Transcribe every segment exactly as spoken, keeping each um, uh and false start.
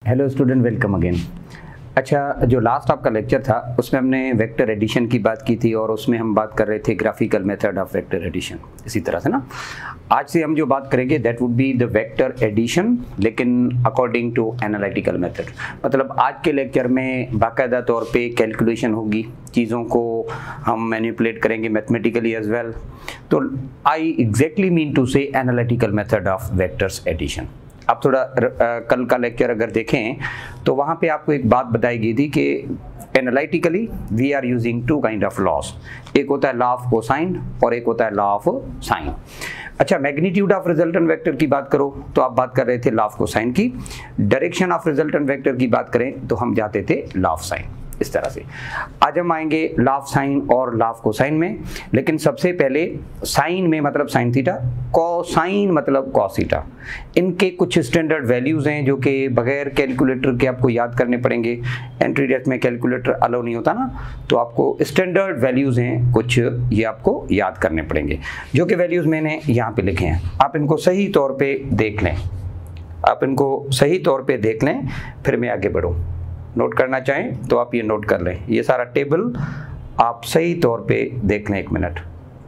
Hello student, welcome again. अच्छा, जो last आपका लेक्चर था उसमें हमने वेक्टर एडिशन की बात की थी और उसमें हम बात कर रहे थे graphical method of vector addition. इसी तरह से ना आज से हम जो बात करेंगे that would be the vector addition, लेकिन अकॉर्डिंग टू एनालिटिकल मेथड। मतलब आज के लेक्चर में बाकायदा तौर पे कैलकुलेशन होगी, चीज़ों को हम मैनिपुलेट करेंगे मैथमेटिकली एज वेल। तो I exactly mean to say analytical method of vectors addition. आप थोड़ा आ, कल का लेक्चर अगर देखें तो वहाँ पे आपको एक बात बताई गई थी कि analytically we are using two kind of laws. एक होता है लॉ ऑफ कोसाइन और एक होता है लॉ ऑफ साइन। अच्छा, मैग्नीट्यूड ऑफ रिजल्टेंट वेक्टर की बात करो तो आप बात कर रहे थे लॉ ऑफ कोसाइन की। डायरेक्शन ऑफ रिजल्टेंट वेक्टर की बात करें तो हम जाते थे लॉ ऑफ साइन। इस तरह से आज हम आएंगे लॉ ऑफ साइन और लॉ ऑफ कोसाइन में, लेकिन सबसे पहले साइन में मतलब साइन थीटा, कोसाइन मतलब कॉस थीटा। इनके कुछ स्टैंडर्ड वैल्यूज हैं जो कि बगैर कैलकुलेटर के आपको याद करने पड़ेंगे। एंट्री टेस्ट में कैलकुलेटर अलाउ नहीं होता ना, तो आपको स्टैंडर्ड वैल्यूज हैं कुछ, ये आपको याद करने पड़ेंगे, जो कि वैल्यूज मैंने यहाँ पे लिखे हैं। आप इनको सही तौर पे देख लें, आप इनको सही तौर पे देख लें, फिर मैं आगे बढ़ूँ। नोट करना चाहें तो आप ये नोट कर लें, ये सारा टेबल आप सही तौर पे देख लें। एक मिनट,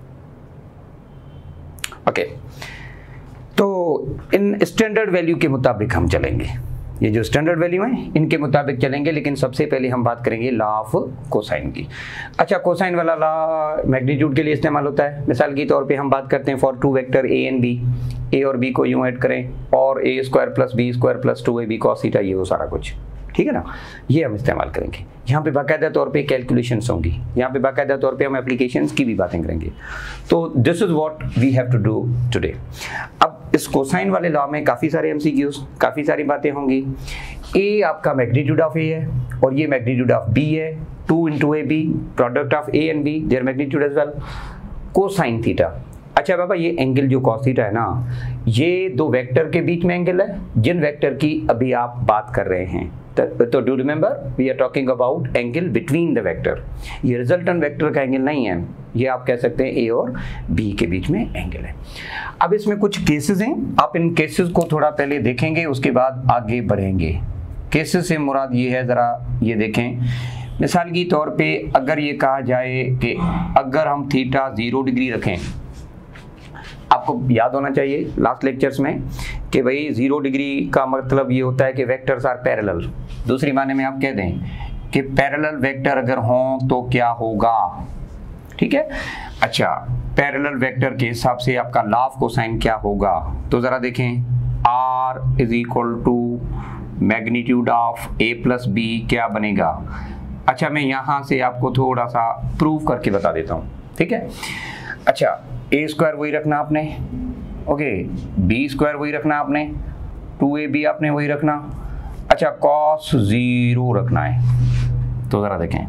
ओके। तो इन स्टैंडर्ड वैल्यू के मुताबिक हम चलेंगे, ये जो स्टैंडर्ड वैल्यू हैं इनके मुताबिक चलेंगे, लेकिन सबसे पहले हम बात करेंगे लॉ ऑफ कोसाइन की। अच्छा, कोसाइन वाला लॉ मैग्नीट्यूड के लिए इस्तेमाल होता है। मिसाल के तौर पे हम बात करते हैं for two vector A and B, A और बी को यूं ऐड करें और A square plus B square plus two A B cos theta, ये वो सारा कुछ, ठीक है ना, ये हम इस्तेमाल करेंगे। यहाँ पे बाकायदा तौर पे कैलकुलेशंस होंगी, यहाँ पे बाकायदा तौर पे हम एप्लीकेशंस की भी बातें करेंगे। तो this is what we have to do today. अब इस कोसाइन वाले लॉ में काफ़ी सारे एमसीक्यूज, काफ़ी सारी बातें होंगी। ए आपका मैग्नीट्यूड ऑफ ए है और ये मैग्नीट्यूड ऑफ बी है, two into A B, product of A and B, their magnitude as well, cosine theta. अच्छा बाबा, ये एंगल जो कॉस थीटा है ना, ये दो वेक्टर के बीच में एंगल है जिन वेक्टर की अभी आप बात कर रहे हैं। तो do remember we are talking about angle between the vector. ये रिजल्टेंट वेक्टर का एंगल नहीं है, ये आप कह सकते हैं ए और बी के बीच में एंगल है। अब इसमें कुछ केसेस हैं, आप इन केसेस को थोड़ा पहले देखेंगे, उसके बाद आगे बढ़ेंगे। केसेस से मुराद ये है, ज़रा ये देखें। मिसाल की तौर पे अगर ये कहा जाए कि अगर हम थीटा जीरो डिग्री रखें, आपको याद होना चाहिए लास्ट लेक्चर्स में कि भाई जीरो डिग्री का मतलब ये होता है कि वेक्टर्स आर पैरेलल। दूसरी माने में आप कह दें कि पैरेलल वेक्टर अगर हों तो क्या होगा, ठीक है। अच्छा, पैरेलल वेक्टर के हिसाब से आपका लॉ ऑफ कोसाइन क्या होगा, तो जरा देखें। R is equal to magnitude of A plus B क्या बनेगा। अच्छा, मैं यहाँ से आपको थोड़ा सा प्रूव करके बता देता हूँ, ठीक है। अच्छा, ए स्क्वायर वही रखना आपने, ओके, बी स्क्वायर वही रखना आपने, टू ए बी आपने वही रखना। अच्छा, कॉस जीरो रखना है, तो ज़रा देखें,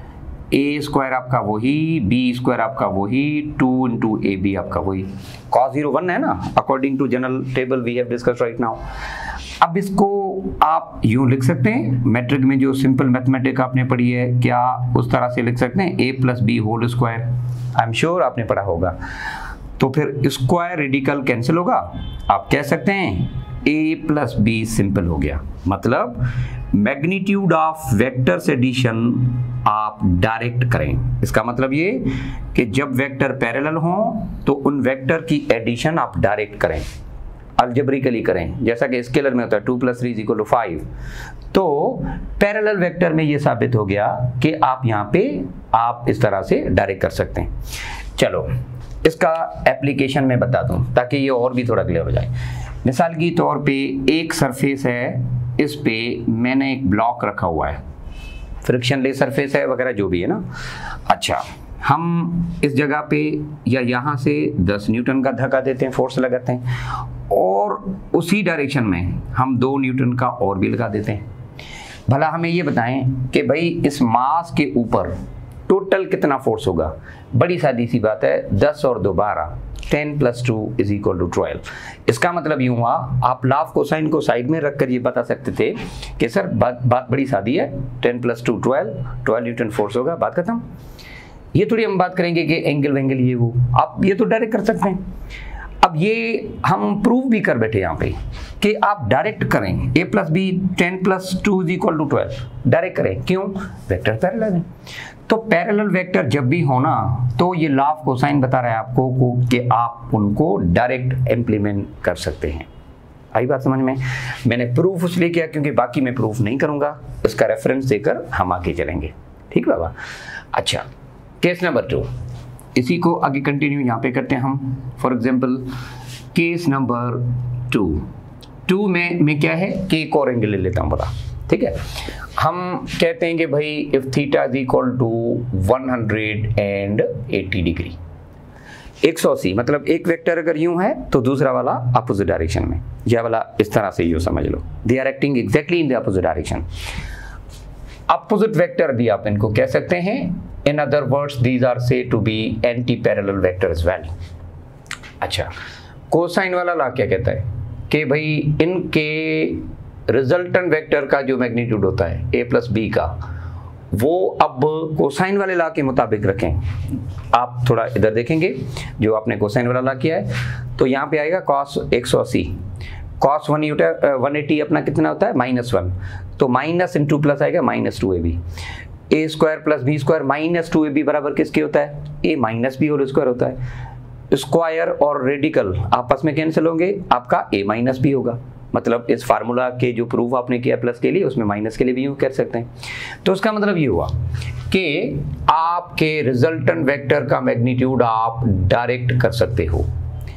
ए स्क्वायर आपका वही, बी स्क्वायर आपका वही, टू इंटू ए बी आपका वही। कॉस जीरो वन है ना, according to general table we have discussed right now. अब इसको आप यूं लिख सकते हैं, मैट्रिक में जो सिंपल मैथमेटिक आपने पढ़ी है, क्या उस तरह से लिख सकते हैं, a plus b whole square. I am sure आपने पढ़ा होगा। तो फिर स्क्वायर रेडिकल कैंसिल होगा, आप कह सकते हैं ए प्लस बी सिंपल हो गया। मतलब मैग्नीट्यूड ऑफ वेक्टर्स एडिशन आप डायरेक्ट करें। इसका मतलब ये कि जब वेक्टर पैरेलल हों तो उन वेक्टर की एडिशन आप डायरेक्ट करें, अलजेब्रिकली करें, जैसा कि स्केलर में होता है two plus three is equal to five. तो पैरेलल वेक्टर में ये साबित हो गया कि आप यहाँ पे आप इस तरह से डायरेक्ट कर सकते हैं। चलो इसका एप्लीकेशन में बता दूं ताकि ये और भी थोड़ा क्लियर हो जाए। मिसाल की तौर पे एक सरफेस है, इस पे मैंने एक ब्लॉक रखा हुआ है, फ्रिक्शनलेस सरफेस है वगैरह जो भी है ना। अच्छा, हम इस जगह पे या यहाँ से दस न्यूटन का धक्का देते हैं, फोर्स लगाते हैं, और उसी डायरेक्शन में हम दो न्यूटन का और भी लगा देते हैं। भला हमें ये बताएं कि भाई इस मास के ऊपर टोटल कितना फोर्स होगा। बड़ी सादी सी बात है, दस और दो बारह, ten plus two is equal to twelve. इसका मतलब यूँ हुआ, आप लॉ ऑफ कोसाइन को साइड में रखकर ये बता सकते थे कि सर बात बात बड़ी सादी है, ten plus two twelve, twelve newton force होगा, बात खत्म। ये थोड़ी हम बात करेंगे कि एंगल वेंगल ये वो, आप ये तो डायरेक्ट कर सकते हैं। अब ये हम प्रूव भी कर बैठे यहाँ पे कि आप डायरेक्ट करें a plus b ten plus two is equal to twelve, direct करें। क्यों? वेक्टर पैरेलल है। तो पैरेलल वेक्टर जब भी होना तो ये लॉ ऑफ कोसाइन बता रहा है आपको को कि आप उनको डायरेक्ट इम्प्लीमेंट कर सकते हैं। आई बात समझ में? मैंने प्रूफ इसलिए किया क्योंकि बाकी मैं प्रूफ नहीं करूंगा, उसका रेफरेंस देकर हम आगे चलेंगे। ठीक बाबा? अच्छा, केस नंबर टू, इसी को आगे कंटिन्यू यहाँ पे करते हैं हम। For example case number two, two में में क्या है कि एक और एंगल ले लेता हूँ बड़ा। ठीक है, हम कहते हैं कि भाई if theta is equal to one hundred eighty degree, एक सौ अस्सी, मतलब एक वेक्टर अगर यूं है तो दूसरा वाला अपोजिट डायरेक्शन में, यह वाला इस तरह से यूं समझ लो, they are acting exactly in the opposite direction. Opposite vector भी आप इनको कह सकते हैं। In other words these are said to be anti parallel vector as well. अच्छा, कोसाइन वाला लॉ क्या कहता है कि भाई इनके रिजल्टेंट वेक्टर का जो मैग्नीट्यूड होता है a प्लस बी का, वो अब कोसाइन वाले लॉ के मुताबिक रखें। आप थोड़ा इधर देखेंगे जो आपने कोसाइन वाला लॉ किया है, तो यहाँ पे आएगा कॉस एक सौ अस्सी, कॉस वन वन एटी अपना कितना होता है माइनस वन, तो माइनस इंटू प्लस आएगा minus two A b, a square plus B square minus two A b बराबर किसके होता है? A minus b whole square होता है। स्क्वायर और रेडिकल आपस में कैंसिल होंगे, आपका ए माइनस बी होगा। मतलब इस फार्मूला के जो प्रूफ आपने किया प्लस के लिए, उसमें माइनस के लिए भी यूं कर सकते हैं। तो उसका मतलब ये हुआ कि आपके रिजल्टेंट वेक्टर का मैग्नीट्यूड आप डायरेक्ट कर सकते हो।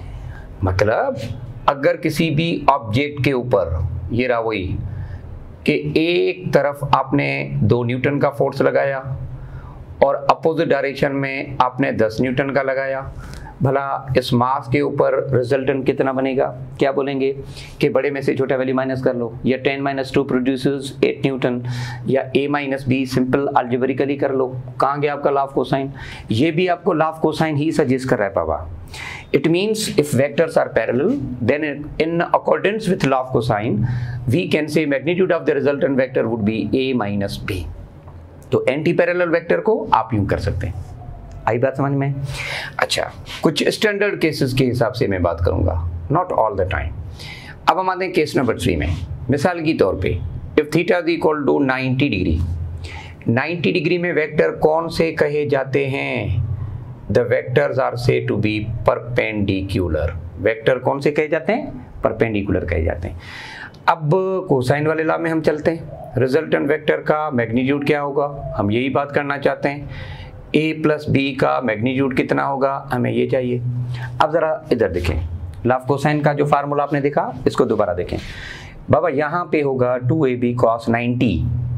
मतलब अगर किसी भी ऑब्जेक्ट के ऊपर, ये रहा वही कि एक तरफ आपने दो न्यूटन का फोर्स लगाया और अपोजिट डायरेक्शन में आपने दस न्यूटन का लगाया, भला इस मास के ऊपर रिजल्टेंट कितना बनेगा? क्या बोलेंगे कि बड़े में से छोटा वैल्यू माइनस कर लो, या ten minus two produces eight newton, या a minus b, simple algebraically कर लो। कहाँ गया आपका लॉ ऑफ कोसाइन? ये भी आपको लॉ ऑफ कोसाइन ही सजेस्ट कर रहा है बाबा। It means if vectors are parallel, then in accordance with law of cosine, we can say magnitude of the resultant vector would be a minus b. तो anti parallel vector को आप यूं कर सकते हैं। आई बात समझ में? अच्छा, कुछ स्टैंडर्ड केसेस के हिसाब से मैं बात करूंगा, नॉट ऑल द टाइम। अब हम आते हैं केस नंबर थ्री में। मिसाल के तौर पे if theta is equal to ninety degree, ninety degree में वेक्टर कौन से कहे जाते हैं? The vectors are said to be perpendicular. Vector कौन से कहे जाते हैं? परपेंडिकुलर कहे जाते हैं। अब कोसाइन वाले लॉ में हम चलते हैं। रिजल्टेंट वेक्टर का मैग्नीट्यूड क्या होगा? हम यही बात करना चाहते हैं। a प्लस बी का मैग्नीट्यूड कितना होगा, हमें ये चाहिए। अब जरा इधर देखें, लॉ ऑफ कोसाइन का जो फार्मूला आपने देखा, इसको दोबारा देखें बाबा। यहाँ पे होगा two A B cos ninety,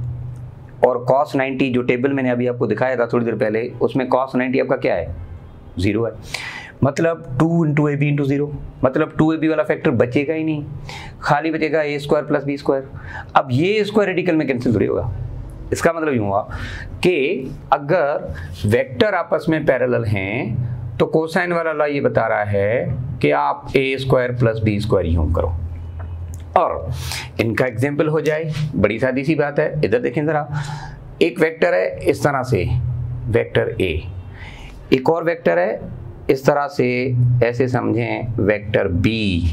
और कॉस नाइन्टी जो टेबल मैंने अभी आपको दिखाया था थोड़ी देर पहले, उसमें कॉस नाइन्टी आपका क्या है? जीरो है। मतलब टू इंटू ए बी इंटू जीरो, मतलब टू ए बी वाला फैक्टर बचेगा ही नहीं, खाली बचेगा a square plus B square. अब ये स्क्वायर रेडिकल में कैंसिल थोड़ी होगा। इसका मतलब यूँ हुआ कि अगर वेक्टर आपस में पैरेलल हैं तो कोसाइन वाला लॉ ये बता रहा है कि आप a square plus B square यूँ करो। और इनका एग्जाम्पल हो जाए, बड़ी सादी सी बात है। इधर देखें जरा, एक वेक्टर है इस तरह से, वेक्टर ए, एक और वेक्टर है इस तरह से, ऐसे समझें वेक्टर बी।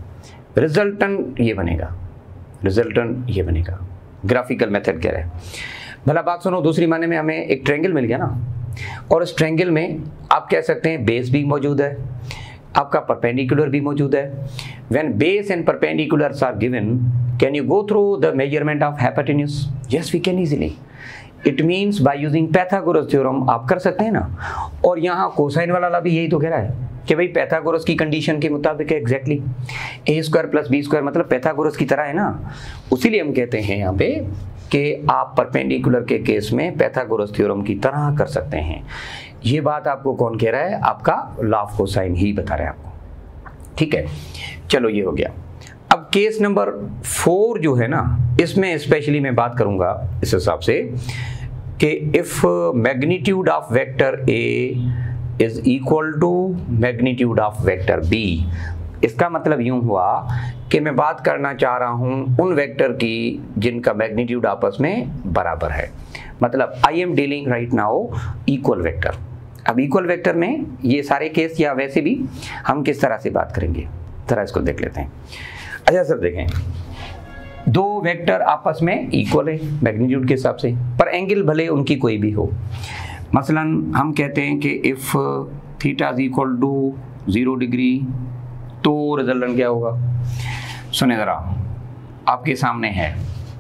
रिजल्टेंट ये बनेगा, रिजल्टेंट ये बनेगा। ग्राफिकल मेथड कह रहे हैं। भला बात सुनो, दूसरी माने में हमें एक ट्रायंगल मिल गया ना, और इस ट्रायंगल में आप कह सकते हैं बेस भी मौजूद है, आपका परपेंडिकुलर भी मौजूद है। When base and perpendiculars are given, can you go through the measurement of hypotenuse? Yes, we can easily. It means by using Pythagoras theorem आप कर सकते हैं ना। और यहाँ कोसाइन वाला ला भी यही तो कह रहा है कि भाई पैथागोरस की कंडीशन के मुताबिक है exactly a square plus B square, मतलब पैथागोरस की तरह है ना। उसीलिए हम कहते हैं यहाँ पे कि आप परपेंडिकुलर के केस में पैथागोरस थ्योरम की तरह कर सकते हैं। ये बात आपको कौन कह रहा है? आपका लॉ ऑफ कोसाइन ही बता रहा है आपको। ठीक है, चलो ये हो गया। अब केस नंबर फोर जो है ना, इसमें स्पेशली मैं बात करूंगा इस हिसाब से कि if magnitude of vector a is equal to magnitude of vector b. इसका मतलब यूं हुआ कि मैं बात करना चाह रहा हूं उन वेक्टर की जिनका मैग्नीट्यूड आपस में बराबर है। मतलब I am dealing right now equal vector. अब इक्वल वेक्टर में ये सारे केस या वैसे भी हम किस तरह से बात करेंगे, जरा इसको देख लेते हैं। अच्छा सर देखें, दो वेक्टर आपस में इक्वल है मैग्नीट्यूड के हिसाब से, पर एंगल भले उनकी कोई भी हो। मसलन हम कहते हैं कि if theta is equal to zero degree, तो रिजल्टेंट क्या होगा? सुने जरा, आपके सामने है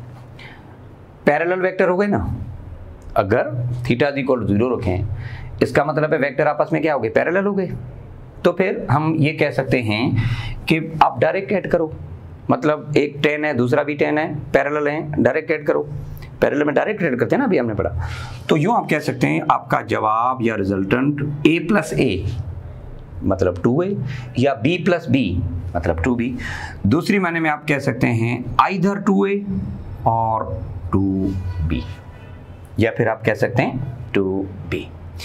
पैरेलल वेक्टर हो गए ना। अगर theta is equal to zero रखें, इसका मतलब है वेक्टर आपस में क्या हो गए? पैरेलल हो गए। तो फिर हम ये कह सकते हैं कि आप डायरेक्ट ऐड करो, मतलब एक टेन है दूसरा भी टेन है, पैरेलल है, डायरेक्ट ऐड करो। पैरेलल में डायरेक्ट ऐड करते हैं ना, अभी हमने पढ़ा। तो यूं आप कह सकते हैं आपका जवाब या रिजल्टेंट ए प्लस ए मतलब टू ए, या बी प्लस बी मतलब टू बी। दूसरी माने में आप कह सकते हैं आइदर टू ए और टू बी, या फिर आप कह सकते हैं two b.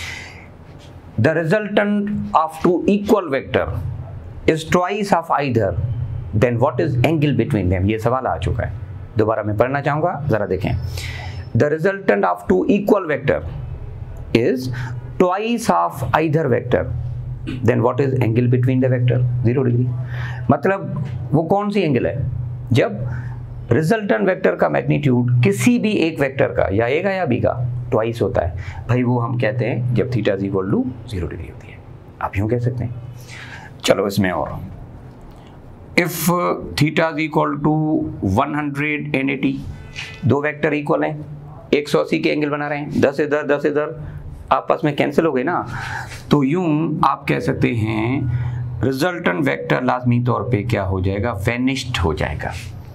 The resultant of two equal vector is twice of either, then what is angle between them? ये सवाल आ चुका है, दोबारा मैं पढ़ना चाहूंगा, जरा देखें। The resultant of two equal vector is twice of either vector, then what is angle between the vector? Zero degree. मतलब वो कौन सी एंगल है? जब रिजल्टेंट वेक्टर का मैग्नीट्यूड किसी भी एक वेक्टर का, या ए का या बी का, ट्वाइस होता है भाई, वो हम कहते हैं जब theta is equal to zero degree होती है। आप यूं कह सकते हैं। चलो इसमें और, if theta is equal to one hundred eighty, दो वेक्टर इक्वल हैं, एक सौ अस्सी के एंगल बना रहे हैं, दस इधर दस इधर, आपस में कैंसिल हो गए ना। तो यूं आप कह सकते हैं रिजल्टेंट वेक्टर लाजमी तौर पे क्या हो जाएगा? वेनिश्ड हो जाएगा।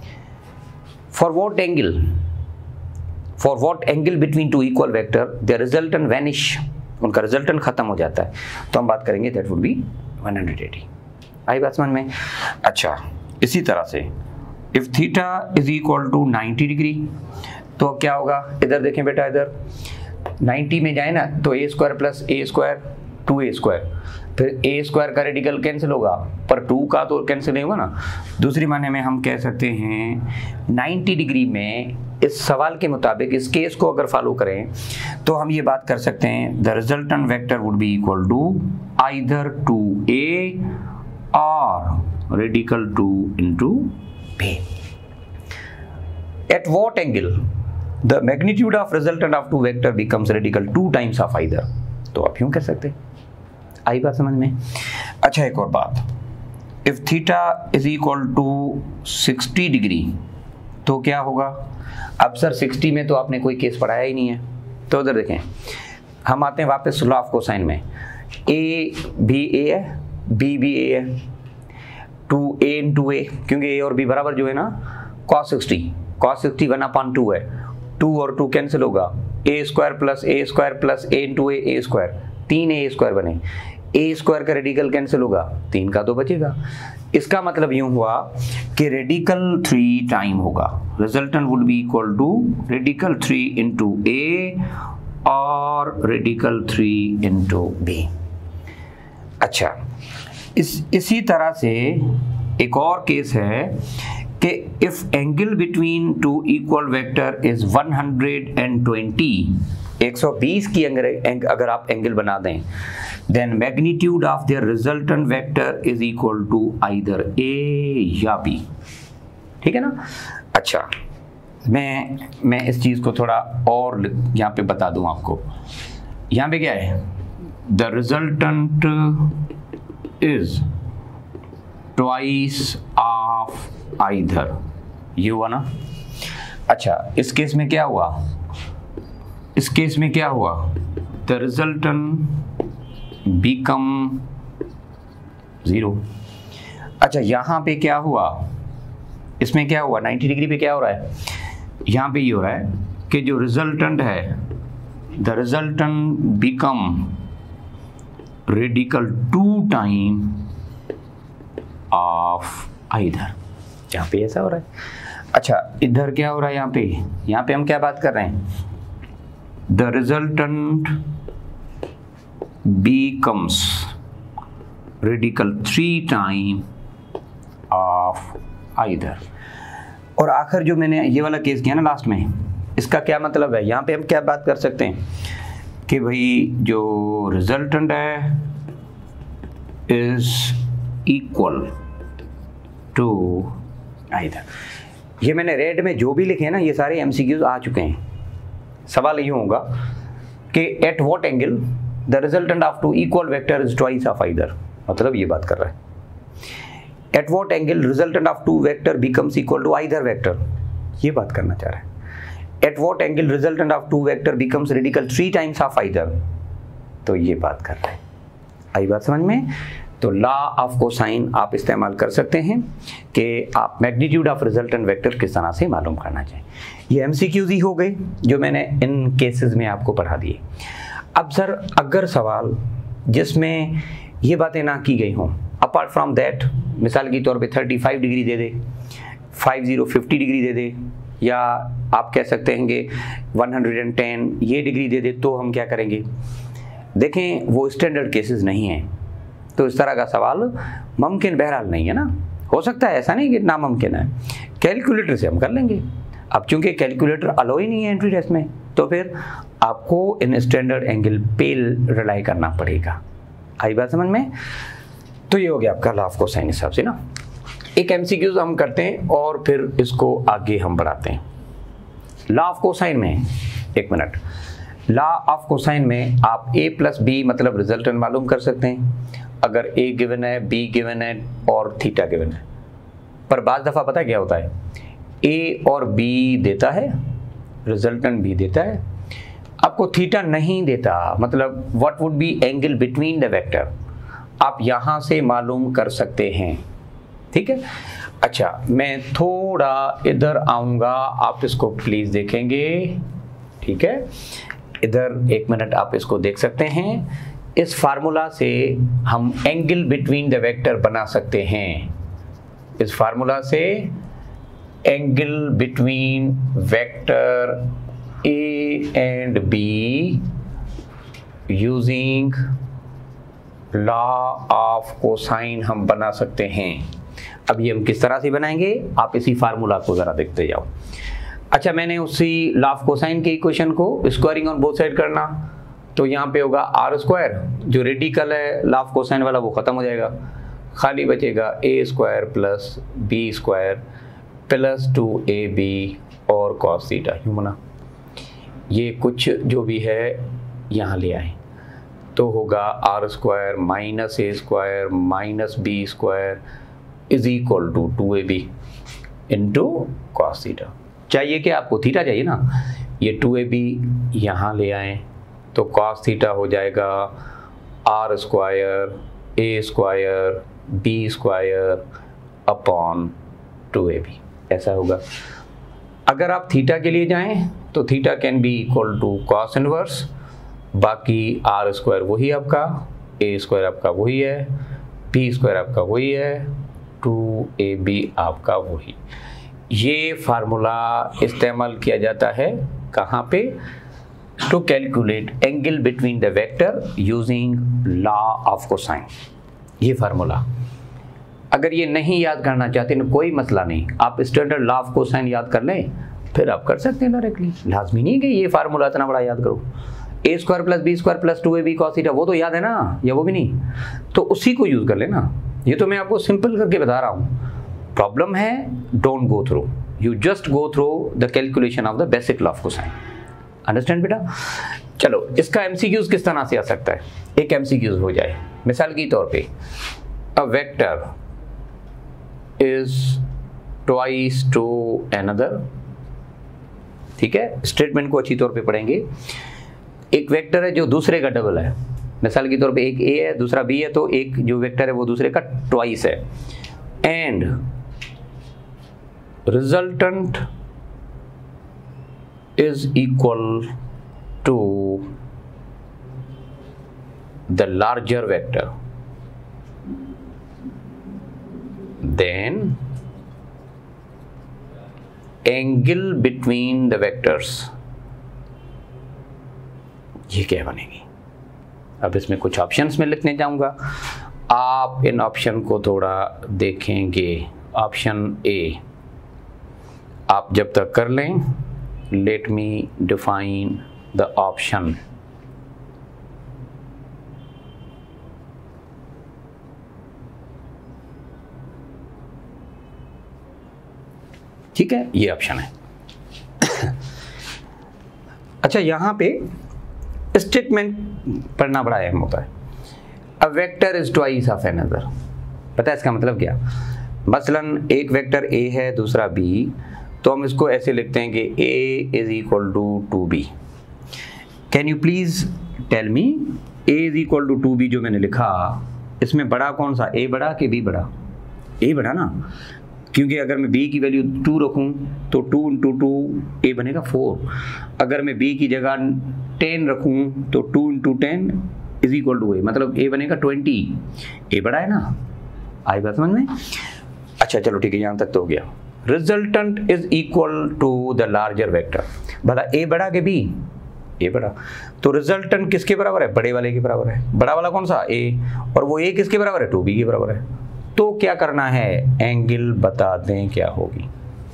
For what angle, for what angle between two equal vector the resultant vanish, उनका रिजल्टेंट खत्म हो जाता है। तो हम बात करेंगे that would be one hundred eighty. आई बात समझ में? अच्छा, इसी तरह से if theta is equal to ninety degree, तो क्या होगा? इधर देखें बेटा, इधर नाइन्टी में जाए ना तो a square plus a square two a square, फिर ए स्क्वायर का रेडिकल कैंसिल होगा, पर टू का तो कैंसिल नहीं होगा ना। दूसरी माने में हम कह सकते हैं नाइन्टी डिग्री में, इस सवाल के मुताबिक इस केस को अगर फॉलो करें तो हम ये बात कर सकते हैं the resultant vector would be equal to either two a और radical two into b. At what angle the magnitude of resultant of two vector becomes radical two times of either? तो आप यूं कह सकते हैं। आई बात समझ में? अच्छा, एक और बात, if theta is equal to sixty degree, तो क्या होगा? अब सर सिक्सटी में तो आपने कोई केस पढ़ाया ही नहीं है, तो उधर देखें, हम आते हैं वापस लॉ ऑफ कोसाइन में। ए भी ए है, बी भी ए है, टू ए इंटू ए, क्योंकि ए और बी बराबर जो है ना cos sixty, cos sixty one upon two है, टू और टू कैंसिल होगा, a square plus a square plus a into A a square, तीन ए स्क्वायर बने, ए स्क्वायर का रेडिकल कैंसिल होगा, तीन का तो बचेगा। इसका मतलब यूं हुआ कि रेडिकल थ्री टाइम होगा, resultant would be equal to radical three into a और रेडिकल थ्री इंटू बी। अच्छा, इस इसी तरह से एक और केस है कि if angle between two equal vector is one hundred twenty, एक सौ बीस की अगर आप एंगल बना दें, then magnitude of their resultant vector is equal to either A या B। ठीक है ना? अच्छा, मैं मैं इस चीज़ को थोड़ा और यहाँ पे बता दूँ आपको। यहाँ पे क्या है? The resultant is twice of either, ये हुआ ना? अच्छा, इस केस में क्या हुआ? इस केस में क्या हुआ? The resultant become zero. अच्छा, यहां पे क्या हुआ? इसमें क्या हुआ? नाइन्टी डिग्री पे क्या हो रहा है? यहां पे ये हो रहा है कि जो रिजल्टेंट है, the resultant become radical two time of either. यहां पे ऐसा हो रहा है। अच्छा, इधर क्या हो रहा है? यहां पे यहां पे हम क्या बात कर रहे हैं? The resultant becomes radical three time of either। और आखिर जो मैंने ये वाला केस किया ना लास्ट में, इसका क्या मतलब है? यहाँ पे हम क्या बात कर सकते हैं कि भाई जो रिजल्टेंट है इज इक्वल टू आइदर। ये मैंने रेड में जो भी लिखे हैं ना, ये सारे एमसीक्यूज आ चुके हैं। सवाल ये होगा कि at what angle the resultant of two equal vector is twice of either, मतलब ये बात कर रहा है। At what angle resultant of two vector becomes equal to either vector, ये बात करना चाह रहा है। At what angle resultant of two vector becomes radical three times of either, तो ये बात कर रहा है। आई बात समझ में? तो लॉ ऑफ कोसाइन आप इस्तेमाल कर सकते हैं कि आप मैग्नीट्यूड ऑफ रिजल्टेंट वेक्टर किस तरह से मालूम करना चाहिए। ये एमसीक्यूज ही हो गए जो मैंने इन केसेस में आपको पढ़ा दिए। अब सर अगर सवाल जिसमें ये बातें ना की गई हों, अपार्ट फ्रॉम दैट, मिसाल के तौर पे पैंतीस डिग्री दे दे, पचास पचास डिग्री दे दे, या आप कह सकते हैं कि एक सौ दस ये डिग्री दे दे, तो हम क्या करेंगे? देखें वो स्टैंडर्ड केसेस नहीं हैं, तो इस तरह का सवाल मुमकिन बहरहाल नहीं है ना। हो सकता है, ऐसा नहीं कि नामुमकिन है, कैलकुलेटर से हम कर लेंगे। अब चूंकि कैलकुलेटर अलो ही नहीं है एंट्री टेस्ट में, तो फिर आपको इन स्टैंडर्ड एंगल पे रिलाई करना पड़ेगा। आई बात समझ में? तो ये हो गया आपका लॉ ऑफ कोसाइन हिसाब से ना। एक एमसीक्यूज हम करते हैं और फिर इसको आगे हम बढ़ाते हैं। लॉ ऑफ कोसाइन में, एक मिनट, लॉ ऑफ कोसाइन में आप a प्लस बी मतलब रिजल्टेंट मालूम कर सकते हैं अगर a गिवन है, b गिवन है और थीटा गिवन है। पर बाज़ दफ़ा पता क्या होता है, a और b देता है, रिजल्टेंट भी देता है, आपको थीटा नहीं देता, मतलब what would be angle between the vector, आप यहाँ से मालूम कर सकते हैं। ठीक है, अच्छा मैं थोड़ा इधर आऊँगा, आप इसको प्लीज़ देखेंगे। ठीक है, इधर एक मिनट आप इसको देख सकते हैं। इस फार्मूला से हम एंगल बिटवीन द वेक्टर बना सकते हैं। इस फार्मूला से angle between vector A and b using law of cosine हम बना सकते हैं। अब ये हम किस तरह से बनाएंगे, आप इसी फार्मूला को ज़रा देखते जाओ। अच्छा, मैंने उसी लॉ ऑफ कोसाइन के इक्वेशन को स्क्वायरिंग ऑन बोथ साइड करना, तो यहाँ पे होगा आर स्क्वायर, जो रेडिकल है लॉ ऑफ कोसाइन वाला वो ख़त्म हो जाएगा, खाली बचेगा a square plus B square plus two A b और कॉस थीटा। यूँ बना, ये कुछ जो भी है यहाँ ले आए, तो होगा r square minus A square minus B square is equal to two A b into cos theta. चाहिए कि आपको थीटा चाहिए ना, ये टू ए बी यहाँ ले आए तो कॉस थीटा हो जाएगा r square a square b square upon two A b, ऐसा होगा। अगर आप थीटा के लिए जाएं तो theta can be equal to cos inverse, बाकी आर स्क्वायर वही आपका, ए स्क्वायर आपका वही है, बी स्क्वायर आपका वही है, टू ए बी आपका वही। ये फार्मूला इस्तेमाल किया जाता है कहाँ पे, to calculate angle between the vector using law of cosine. ये फार्मूला अगर ये नहीं याद करना चाहते ना, कोई मसला नहीं, आप स्टैंडर्ड लॉ ऑफ कोसाइन याद कर लें, फिर आप कर सकते हैं डायरेक्टली। लाजमी नहीं कि ये फार्मूला इतना बड़ा याद करो। A square plus B square plus two A B cos theta वो तो याद है ना, या वो भी नहीं, तो उसी को यूज़ कर लेना। ये तो मैं आपको सिंपल करके बता रहा हूँ। प्रॉब्लम है, don't go through, you just go through the calculation of the basic law of cosine. Understand बेटा? चलो, इसका एमसीक्यूज किस तरह से आ सकता है, एक एमसीक्यूज हो जाए। मिसाल के तौर पे a vector is twice to another. ठीक है, स्टेटमेंट को अच्छी तौर पे पढ़ेंगे। एक वेक्टर है जो दूसरे का डबल है, मिसाल के तौर पे एक ए है दूसरा बी है, तो एक जो वेक्टर है वो दूसरे का ट्वाइस है, and resultant is equal to the larger vector, then angle between the vectors, ये क्या बनेगी। अब इसमें कुछ ऑप्शंस में लिखने जाऊंगा, आप इन ऑप्शन को थोड़ा देखेंगे। ऑप्शन ए आप जब तक कर लें, let me define the option. ठीक है, ये ऑप्शन है। अच्छा, यहाँ पे स्टेटमेंट पढ़ना बड़ा अहम होता है। A vector is twice of another, पता है इसका मतलब क्या? मसलन एक वेक्टर ए है, दूसरा बी, तो हम इसको ऐसे लिखते हैं कि a is equal to two b. Can you please tell me a is equal to two b जो मैंने लिखा, इसमें बड़ा कौन सा, a बड़ा कि b बड़ा? a बड़ा ना, क्योंकि अगर मैं b की वैल्यू टू रखूं तो टू इंटू टू ए बनेगा फोर। अगर मैं b की जगह टेन रखूं तो two into ten is equal to a, मतलब a बनेगा ट्वेंटी। a बड़ा है ना, आई बात समझ में? अच्छा चलो ठीक है, यहाँ तक तो हो गया। Resultant is equal to the larger vector, भला a बड़ा के b? a बड़ा, तो रिजल्टेंट किसके बराबर है? बड़े वाले के बराबर है। बड़ा वाला कौन सा? a, और वो a किसके बराबर है? टू बी के बराबर है। तो क्या करना है? एंगल बता दें क्या होगी।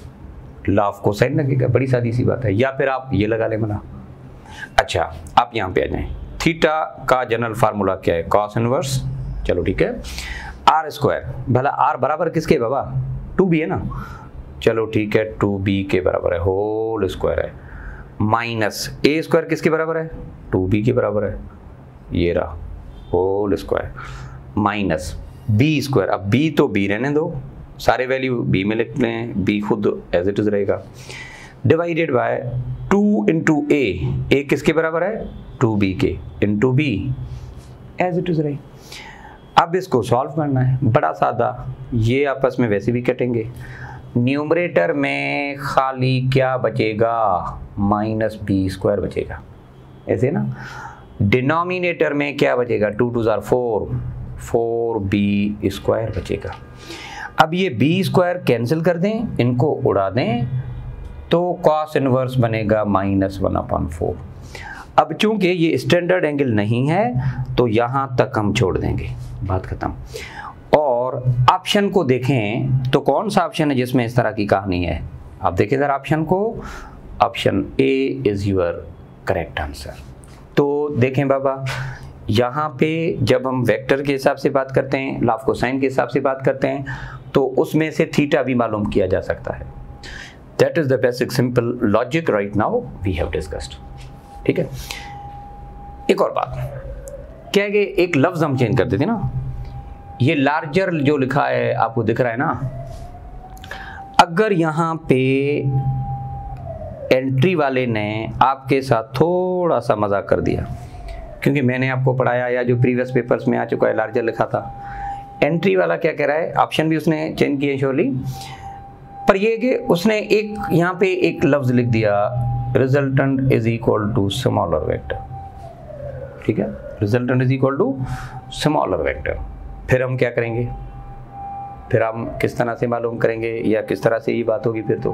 लॉ ऑफ कोसाइन लगेगा, बड़ी सादी सी बात है, या फिर आप ये लगा लें मना। अच्छा आप यहाँ पे आ जाएं, थीटा का जनरल फार्मूला क्या है? Cos inverse. चलो ठीक है, आर स्क्वायर, भला आर बराबर किसके बाबा? टू बी है ना, चलो ठीक है, टू बी के बराबर है, होल स्क्वायर है, माइनस ए स्क्वायर किसके बराबर है? टू बी के बराबर है, ये रहा whole square, minus B square. अब बी तो बी रहने दो, सारे वैल्यू बी में लिख लें, बी खुद एज इट इज रहेगा, divided by two into A, A किसके बराबर है? टू बी के, into B as it is रही। अब इसको सॉल्व करना है, बड़ा सादा, ये आपस में वैसे भी कटेंगे। न्यूमरेटर में खाली क्या बचेगा? माइनस बी स्क्वायर बचेगा, ऐसे ना। डिनोमिनेटर में क्या बचेगा? टू टू जार फोर, फोर बी स्क्वायर बचेगा। अब ये बी स्क्वायर कैंसिल कर दें, इनको उड़ा दें, तो कॉस इनवर्स बनेगा माइनस वन अपॉन फोर। अब चूंकि ये स्टैंडर्ड एंगल नहीं है तो यहाँ तक हम छोड़ देंगे, बात खत्म। और ऑप्शन को देखें तो कौन सा ऑप्शन है जिसमें इस तरह की कहानी है? आप देखें जरा ऑप्शन को, option A is your correct answer. तो देखें बाबा, यहाँ पे जब हम वेक्टर के हिसाब से बात करते हैं, लॉ ऑफ कोसाइन के हिसाब से बात करते हैं, तो उसमें से थीटा भी मालूम किया जा सकता है। That is the basic simple logic right now we have discussed. ठीक है, एक और बात क्या है कि एक लफ्ज हम चेंज कर देते ना, ये लार्जर जो लिखा है आपको दिख रहा है ना, अगर यहाँ पे एंट्री वाले ने आपके साथ थोड़ा सा मजाक कर दिया, क्योंकि मैंने आपको पढ़ाया या जो प्रीवियस पेपर्स में आ चुका है लार्जर लिखा था, एंट्री वाला क्या कह रहा है? ऑप्शन भी उसने चेंज किए श्योरली, पर ये कि उसने एक यहाँ पे एक लफ्ज लिख दिया, resultant is equal to smaller vector. ठीक है, resultant is equal to smaller vector. फिर हम क्या करेंगे? फिर हम किस तरह से मालूम करेंगे या किस तरह से ये बात होगी फिर? तो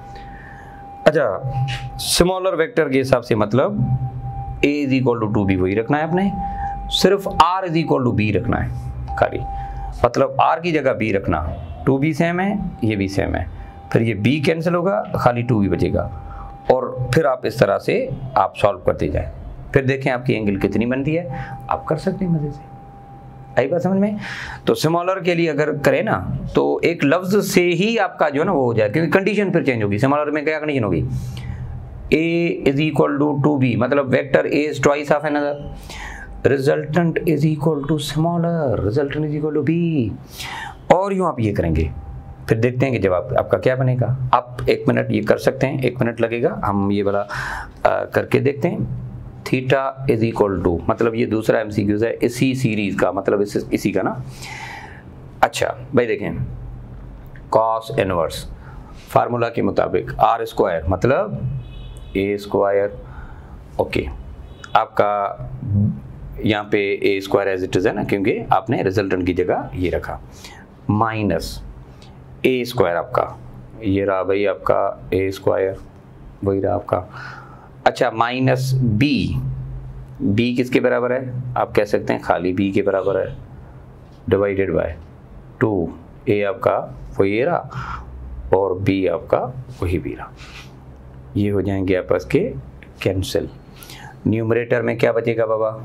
अच्छा, स्मॉलर वेक्टर के हिसाब से मतलब a is equal to two B वही रखना है आपने, सिर्फ r is equal to B रखना है खाली, मतलब r की जगह b रखना। टू बी सेम है, ये भी सेम है, फिर ये b कैंसिल होगा, खाली टू बी बचेगा, और फिर आप इस तरह से आप सॉल्व करते जाएं। फिर देखें आपकी एंगल कितनी बनती है, आप कर सकते हैं मजे से। आई बात समझ में? तो स्मॉलर के लिए अगर करें ना तो एक लफ्ज से ही आपका जो है ना वो हो जाए, क्योंकि कंडीशन फिर चेंज होगी। स्मॉलर में क्या कंडीशन होगी? a is equal to two B, मतलब vector a is twice of another, resultant is equal to smaller, resultant is equal to b, और यूं आप ये करेंगे। फिर देखते हैं कि जवाब आपका क्या बनेगा। आप एक मिनट ये कर सकते हैं, एक मिनट लगेगा, हम ये वाला आ, करके देखते हैं। थीटा इज इक्वल टू, मतलब ये दूसरा एमसीक्यूज है इसी सीरीज का, मतलब इस, इसी का ना। अच्छा भाई देखें, कॉस इनवर्स फार्मूला के मुताबिक आर स्क्वायर मतलब ए स्क्वायर, ओके, आपका यहाँ पे A square as it is है ना, क्योंकि आपने रिजल्टेंट की जगह ये रखा, माइनस ए स्क्वायर आपका ये रहा भाई आपका ए स्क्वायर, वही रहा आपका। अच्छा, माइनस बी, बी किसके बराबर है? आप कह सकते हैं खाली बी के बराबर है, डिवाइडेड बाय टू, ए आपका वही रहा और बी आपका वही बी रहा, ये हो जाएंगे आपस के कैंसिल। न्यूमरेटर में क्या बचेगा बाबा?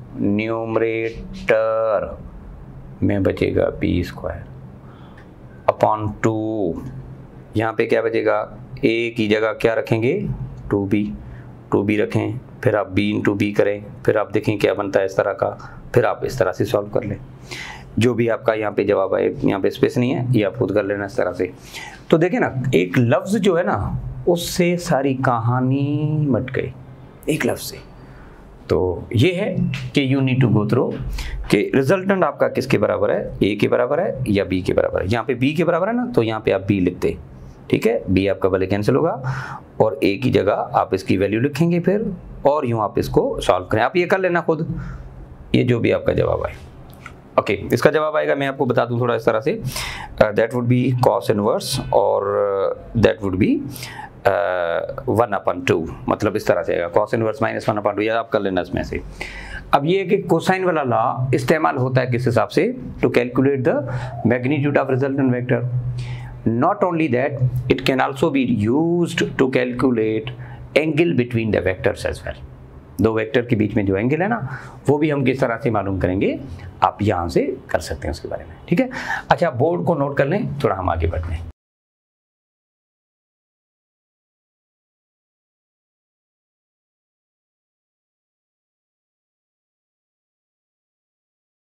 न्यूमरेटर में बचेगा बी स्क्वायर अपॉन टू यहाँ पे क्या बचेगा, ए की जगह क्या रखेंगे, टू बी, टू बी रखें, फिर आप बी इन टू बी करें, फिर आप देखें क्या बनता है इस तरह का, फिर आप इस तरह से सॉल्व कर लें। जो भी आपका यहाँ पे जवाब आए, यहाँ पे स्पेस नहीं है, ये आप खुद कर लेना इस तरह से। तो देखें ना, एक लफ्ज़ जो है ना उससे सारी कहानी मट गई, एक लफ्ज़ से। तो ये है कि you need to go through कि रिजल्टेंट आपका किसके बराबर है, ए के बराबर है या बी के बराबर है। यहाँ पे बी के बराबर है ना, तो यहाँ पे आप बी लिखते, ठीक है, बी आपका भले कैंसिल होगा और ए की जगह आप इसकी वैल्यू लिखेंगे फिर, और यूँ आप इसको सॉल्व करें। आप ये कर लेना खुद, ये जो भी आपका जवाब आए। ओके okay, इसका जवाब आएगा, मैं आपको बता दूं थोड़ा इस तरह से, that would be cos inverse और that would be one upon two, मतलब इस तरह से आएगा, cos inverse minus one upon two, या आप कर लेना इसमें से। अब ये कि कोसाइन वाला लॉ इस्तेमाल होता है किस हिसाब से, to calculate the magnitude of resultant vector. Not only that, it can also be used to calculate angle between the vectors as well. दो वेक्टर के बीच में जो एंगल है ना, वो भी हम किस तरह से मालूम करेंगे, आप यहाँ से कर सकते हैं उसके बारे में, ठीक है। अच्छा, बोर्ड को नोट कर लें, थोड़ा हम आगे बढ़ते हैं।